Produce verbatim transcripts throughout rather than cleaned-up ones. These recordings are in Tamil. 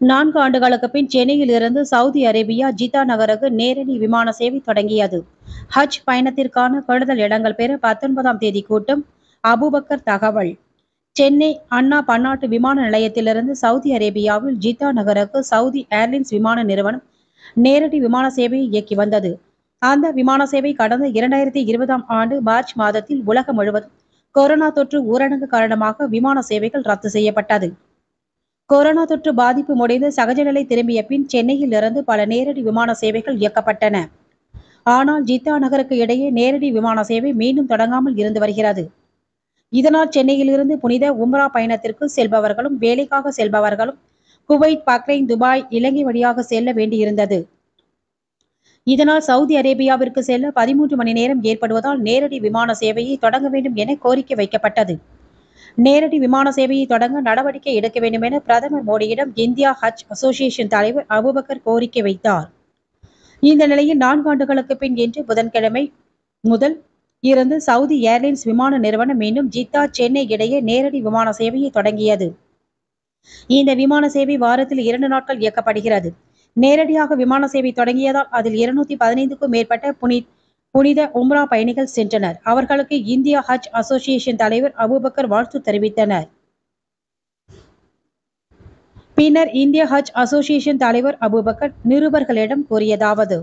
நான்கு ஆண்டுகளுக்கு பின் சென்னையில் இருந்து சவுதி அரேபியா ஜித்தா நகருக்கு நேரடி விமான சேவை தொடங்கியது. ஹஜ் பயணத்திற்கான கூடுதல் இடங்கள் பெற பத்தொன்பதாம் தேதி கூட்டம். அபுபக்கர் தகவல். சென்னை அண்ணா பன்னாட்டு விமான நிலையத்திலிருந்து சவுதி அரேபியாவில் ஜித்தா நகருக்கு சவுதி ஏர்லைன்ஸ் விமான நிறுவனம் நேரடி விமான சேவையை இயக்கி வந்தது. அந்த விமான சேவை கடந்த இரண்டாயிரத்தி இருபதாம் ஆண்டு மார்ச் மாதத்தில் உலகம் முழுவதும் கொரோனா தொற்று ஊரடங்கு காரணமாக விமான சேவைகள் ரத்து செய்யப்பட்டது. கொரோனா தொற்று பாதிப்பு முடிந்து சகஜ நிலை திரும்பிய பின் சென்னையில் இருந்து பல நேரடி விமான சேவைகள் இயக்கப்பட்டன. ஆனால் ஜித்தா நகருக்கு இடையே நேரடி விமான சேவை மீண்டும் தொடங்காமல் இருந்து வருகிறது. இதனால் சென்னையில் இருந்து புனித உம்ரா பயணத்திற்கு செல்பவர்களும் வேலைக்காக செல்பவர்களும் குவைத், பக்ரைன், துபாய், இலங்கை வழியாக செல்ல வேண்டியிருந்தது. இதனால் சவுதி அரேபியாவிற்கு செல்ல பதிமூன்று மணி நேரம் ஏற்படுவதால் நேரடி விமான சேவையை தொடங்க வேண்டும் என கோரிக்கை வைக்கப்பட்டது. நேரடி விமான சேவையை தொடங்க நடவடிக்கை எடுக்க வேண்டும் என பிரதமர் மோடியிடம் இந்தியா ஹஜ் அசோசியேஷன் தலைவர் அபுபக்கர் கோரிக்கை வைத்தார். இந்த நிலையில் நான்காண்டுகளுக்கு பின் இன்று புதன்கிழமை முதல் இருந்து சவுதி ஏர்லைன்ஸ் விமான நிறுவனம் மீண்டும் ஜித்தா, சென்னை இடையே நேரடி விமான சேவையை தொடங்கியது. இந்த விமான சேவை வாரத்தில் இரண்டு நாட்கள் இயக்கப்படுகிறது. நேரடியாக விமான சேவை தொடங்கியதால் அதில் இருநூத்தி பதினைந்துக்கும் மேற்பட்ட புனி புனித உம்ரா பயணிகள் சென்றனர். அவர்களுக்கு இந்தியா ஹஜ் அசோசியேஷன் தலைவர் அபுபக்கர் வாழ்த்து தெரிவித்தனர். பின்னர் இந்திய ஹஜ் அசோசியேஷன் தலைவர் அபுபக்கர் நிருபர்களிடம் கூறியதாவது: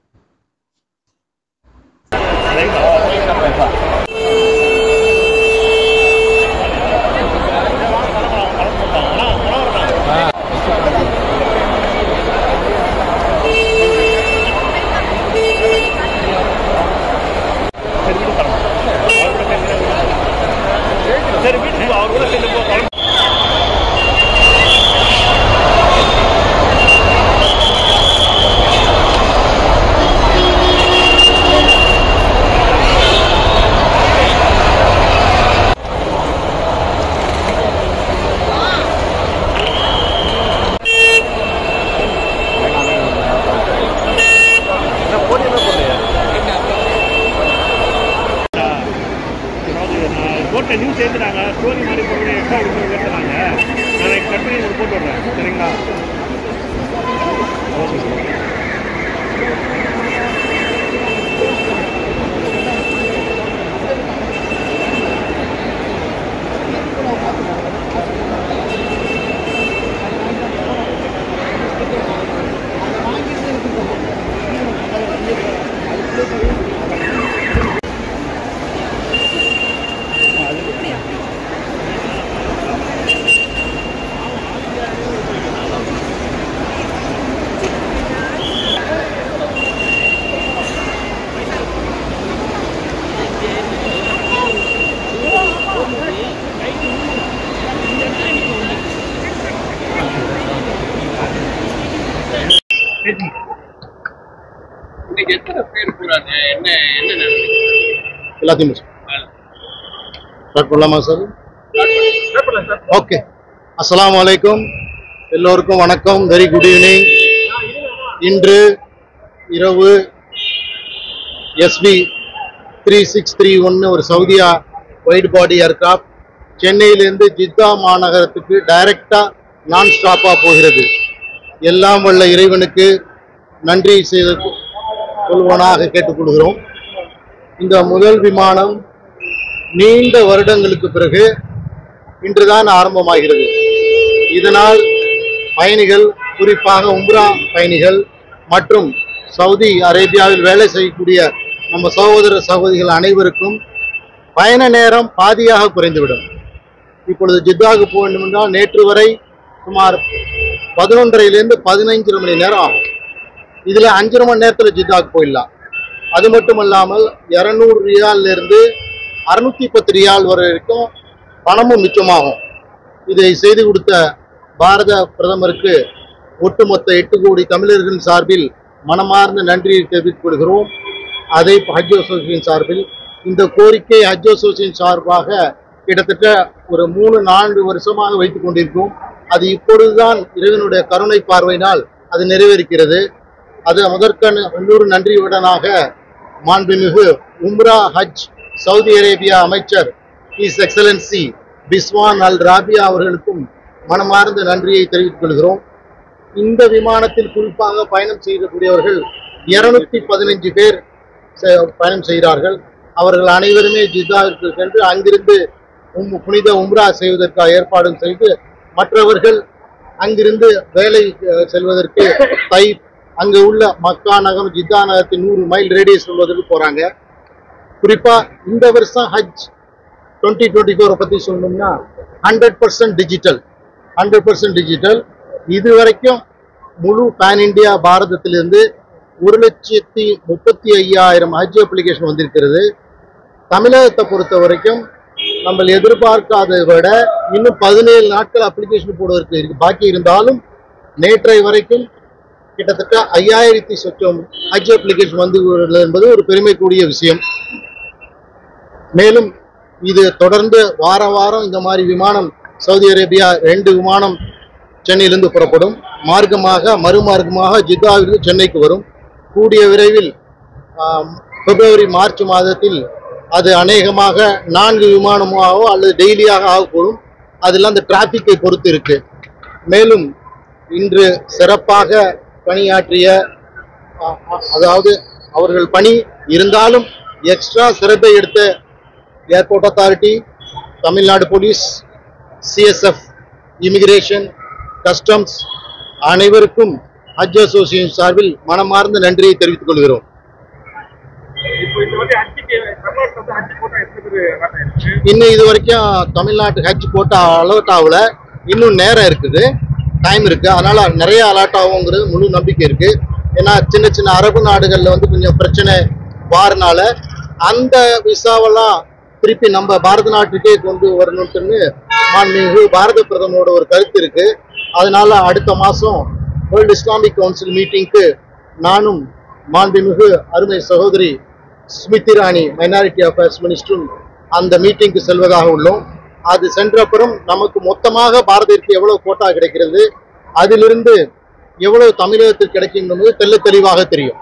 போட்ட நியூஸ் சேர்த்துனாங்க, ஸ்டோரி மாதிரி போட்டு எக்ஸ்ட்ரா எடுத்து கேட்டுறாங்க. நான் கட் பண்ணி உங்களுக்கு போட்டு விட்றேன், சரிங்களா? எல்லாத்தையும் ஸ்டார்ட் பண்ணலாமா சார்? ஓகே. அஸ்ஸலாமு அலைக்கும், எல்லோருக்கும் வணக்கம், வெரி குட் ஈவினிங். இன்று இரவு எஸ்பி த்ரீ சிக்ஸ் த்ரீ ஒன்று ஒரு சவுதியா வைட் பாடி ஏர்கிராஃப்ட் சென்னையிலிருந்து ஜித்தா மாநகரத்துக்கு டைரக்டா நான் ஸ்டாப்பாக போகிறது. எல்லாம் வல்ல இறைவனுக்கு நன்றி செய்து கொள்வனாக கேட்டுக்கொள்கிறோம். இந்த முதல் விமானம் நீண்ட வருடங்களுக்கு பிறகு இன்றுதான் ஆரம்பமாகிறது. இதனால் பயணிகள், குறிப்பாக உம்ரா பயணிகள் மற்றும் சவுதி அரேபியாவில் வேலை செய்யக்கூடிய நம்ம சகோதர சகோதரிகள் அனைவருக்கும் பயண நேரம் பாதியாக குறைந்துவிடும். இப்பொழுது ஜித்தாவுக்கு போக வேண்டும் என்றால் நேற்று வரை சுமார் பதினொன்றரையிலிருந்து பதினைஞ்சரை மணி நேரம் ஆகும். இதில் அஞ்சரை மணி நேரத்தில் ஜித்தாவுக்கு போயிடலாம். அது மட்டும் இல்லாமல் இரநூறு ரியாலிருந்து அறுநூத்தி பத்து ரியால் வரைக்கும் பணமும் மிச்சமாகும். இதை செய்து கொடுத்த பாரத பிரதமருக்கு ஒட்டுமொத்த எட்டு கோடி தமிழர்களின் சார்பில் மனமார்ந்த நன்றியை தெரிவித்துக் கொள்கிறோம். அதை ஹஜ் அசோசியேஷன் சார்பில் இந்த கோரிக்கை ஹஜ் அசோசியேஷன் சார்பாக கிட்டத்தட்ட ஒரு மூணு நான்கு வருஷமாக வைத்துக் கொண்டிருக்கிறோம். அது இப்பொழுதுதான் இறைவனுடைய கருணை பார்வையினால் அது நிறைவேறுகிறது. அது முதற்கண் இன்னொரு நன்றியுடனாக மாண்புமிகு உம்ரா ஹஜ் சவுதி அரேபியா அமைச்சர் ஹிஸ் எக்ஸலன்சி பிஸ்வான் அல் ராபியா அவர்களுக்கும் மனமார்ந்த நன்றியை தெரிவித்துக் கொள்கிறோம். இந்த விமானத்தில் குறிப்பாக பயணம் செய்யக்கூடியவர்கள் இருநூத்தி பதினஞ்சு பேர் பயணம் செய்கிறார்கள். அவர்கள் அனைவருமே ஜித்தாவிற்கு சென்று அங்கிருந்து புனித உம்ரா செய்வதற்காக ஏற்பாடும் செய்து மற்றவர்கள் அங்கிருந்து வேலை செல்வதற்கு தை அங்கு உள்ள மக்கா நகரம் ஜித்தா நகரத்தின் நூறு மைல் ரேடியஸ் சொல்வதற்கு போறாங்க. குறிப்பா இந்த வருஷம் ஹஜ் டுவெண்ட்டி டுவெண்ட்டி ஃபோரை பத்தி சொல்லணும்னா hundred percent digital hundred percent digital இது வரைக்கும் முழு பேன் இந்தியா பாரதத்திலிருந்து ஒரு லட்சத்தி முப்பத்தி ஐயாயிரம் ஹஜ் அப்ளிகேஷன் வந்திருக்கிறது. தமிழகத்தை பொறுத்த வரைக்கும் நம்ம எதிர்பார்க்காததை விட இன்னும் பதினேழு நாட்கள் அப்ளிகேஷன் போடுவதற்கு இருக்கு பாக்கி இருந்தாலும் நேற்றை வரைக்கும் கிட்டத்தட்ட ஐயாயிரத்தி சொச்சம் ஹஜ் அப்ளிகேஷன் வந்து என்பது ஒரு பெருமைக்குரிய விஷயம். மேலும் இது தொடர்ந்து வார வாரம் இந்த மாதிரி விமானம் சவுதி அரேபியா ரெண்டு விமானம் சென்னையிலிருந்து புறப்படும். மார்க்கமாக மறுமார்க்கமாக ஜித்தாவிலிருந்து சென்னைக்கு வரும். கூடிய விரைவில் பிப்ரவரி மார்ச் மாதத்தில் அது அநேகமாக நான்கு விமானமாகவோ அல்லது டெய்லியாக ஆகக்கூடும். அதெல்லாம் அந்த டிராபிக்கை பொறுத்து இருக்கு. மேலும் இன்று சிறப்பாக பணியாற்றிய அதாவது அவர்கள் பணி இருந்தாலும் எக்ஸ்ட்ரா சிறப்பை எடுத்த airport authority, Tamil Nadu police, CSF, immigration, customs அனைவருக்கும் ஹஜ் அசோசியேஷன் சார்பில் மனமார்ந்த நன்றியை தெரிவித்துக் கொள்கிறோம். இன்னும் இது வரைக்கும் தமிழ்நாட்டு ஹஜ் கோட்டா அலர்ட் ஆகல, இன்னும் நேரம் இருக்குது, டைம் இருக்கு. அதனால நிறைய அலர்ட் ஆகுங்கிறது முழு நம்பிக்கை இருக்கு. ஏன்னா சின்ன சின்ன அரபு நாடுகள்ல வந்து கொஞ்சம் பிரச்சனை வாரனால அந்த விசாவெல்லாம் திருப்பி நம்ம பாரத நாட்டுக்கே கொண்டு வரணும்னு மாண்புமிகு பாரத பிரதமரோட ஒரு கருத்து இருக்கு. அதனால அடுத்த மாசம் வேர்ல்டு இஸ்லாமிக் கவுன்சில் மீட்டிங்க்கு நானும் மாண்புமிகு அருமை சகோதரி ஸ்மிருதி இரானி மைனாரிட்டி அஃபேர்ஸ் மினிஸ்டரும் அந்த மீட்டிங்க்கு செல்வதாக உள்ளோம். அது சென்றப்புறம் நமக்கு மொத்தமாக பாரதத்திற்கு எவ்வளவு கோட்டா கிடைக்கிறது, அதிலிருந்து எவ்வளவு தமிழகத்திற்கு கிடைக்கும் என்பது தெல்ல தெளிவாக தெரியும்.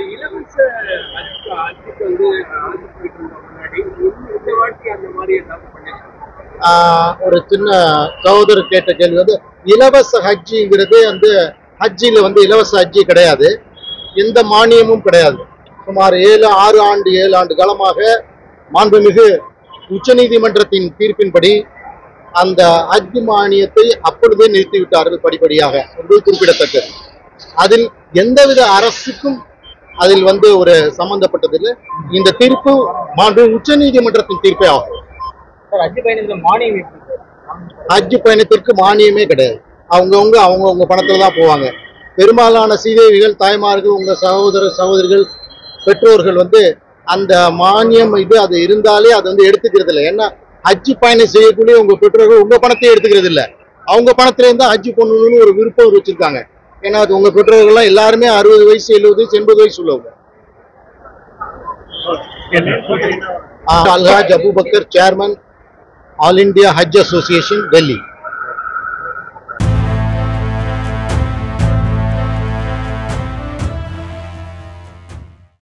ஒரு சின்ன சகோதரர் கேட்ட கேள்வி வந்து இலவச ஹஜ்ஜிங்கிறது வந்து ஹஜ்ஜில வந்து இலவச ஹஜ்ஜி கிடையாது, எந்த மானியமும் கிடையாது. சுமார் ஏழு ஆறு ஆண்டு ஏழு ஆண்டு காலமாக மாண்புமிகு உச்ச நீதிமன்றத்தின் தீர்ப்பின்படி அந்த ஹஜ் மானியத்தை அப்பொழுதே நிறுத்திவிட்டார்கள் படிப்படியாக என்பது குறிப்பிடத்தக்கது. அதில் எந்தவித அரசுக்கும் அதில் வந்து ஒரு சம்பந்தப்பட்டதில்லை. இந்த தீர்ப்பு மாண்பு உச்ச நீதிமன்றத்தின் தீர்ப்பே ஆகும். ஹஜ் பயணத்திற்கு மானியமே கிடையாது. அவங்கவுங்க அவங்கவுங்க பணத்துல தான் போவாங்க. பெரும்பாலான சீதேவிகள், தாய்மார்கள், உங்க சகோதர சகோதரிகள், பெற்றோர்கள் வந்து அந்த மானியம் இது அது இருந்தாலே அது வந்து எடுத்துக்கிறது இல்லை. ஏன்னா ஹஜ் பயணம் செய்யக்கூடிய உங்க பெற்றோர்கள் உங்க பணத்தையே எடுத்துக்கிறது இல்லை. அவங்க பணத்துல இருந்தா ஹஜ் பண்ணணும்னு ஒரு விருப்பம் வச்சிருக்காங்க. ஏன்னா அது உங்க பெற்றோர்கள்லாம் எல்லாருமே அறுபது வயசு எழுபது வயசு எண்பது வயசு உள்ளவங்க. அல்ஹாஜ் Abubakar, chairman, all India Hajj Association, Delhi.